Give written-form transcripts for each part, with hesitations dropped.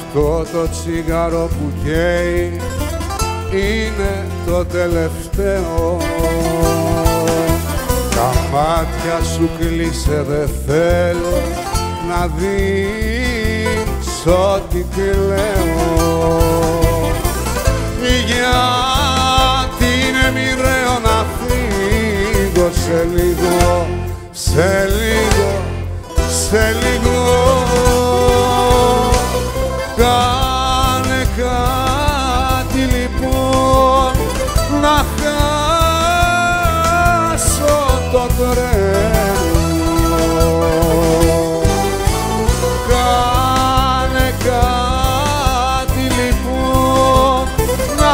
Αυτό το τσιγάρο που καίει είναι το τελευταίο. Τα μάτια σου κλείσε, δε θέλω να δεις ό,τι κλαίω. Γιατί είναι μοιραίο να φύγω σε λίγο, σε λίγο, σε λίγο. Κάνε κάτι λοιπόν να χάσω το τρένο. Κάνε κάτι λοιπόν να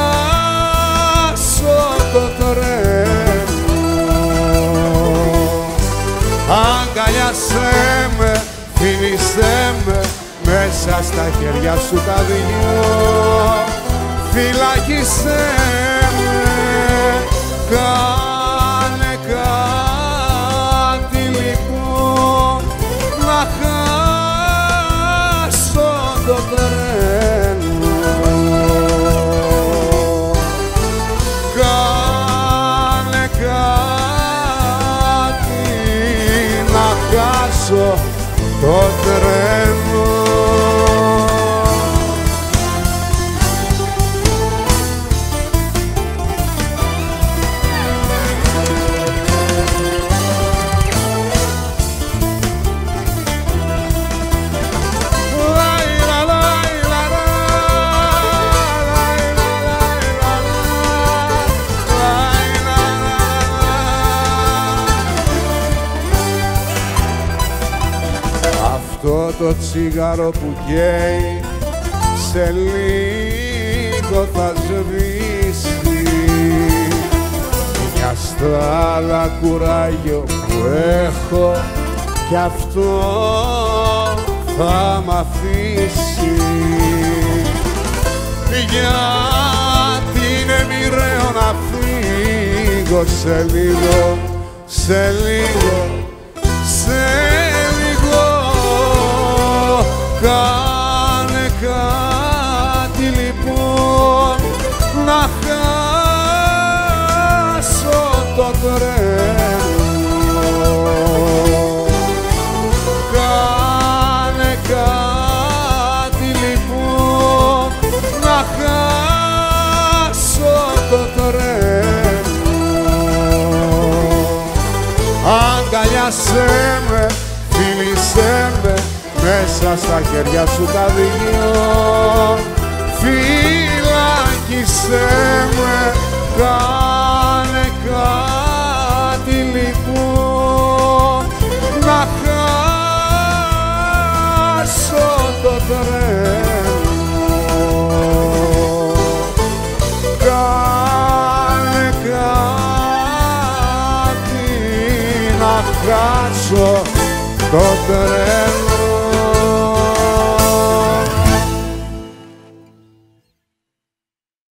χάσω το τρένο. Αγκαλιάσέ με, φίλησέ με, μέσα στα χέρια σου τα δυο. Φυλάκισέ με, κάνε κάτι λοιπόν να χάσω το τρένο. Κάνε κάτι να χάσω το τρένο. Αυτό το τσιγάρο που καίει σε λίγο θα σβήσει. Μια στράλα κουράγιο που έχω κι αυτό θα μ' αφήσει. Γιατί είναι μοιραίο να φύγω σε λίγο, σε λίγο, σε λίγο. Κάνε κάτι λοιπόν να χάσω το τρένο. Κάνε κάτι λοιπόν να χάσω το τρένο. Αγκαλιάσέ με, φίλησέ με, μέσα στα χέρια σου τα δυο. Φυλάκισέ με, κάνε κάτι λοιπόν να χάσω το τρένο. Κάνε κάτι να χάσω το τρένο.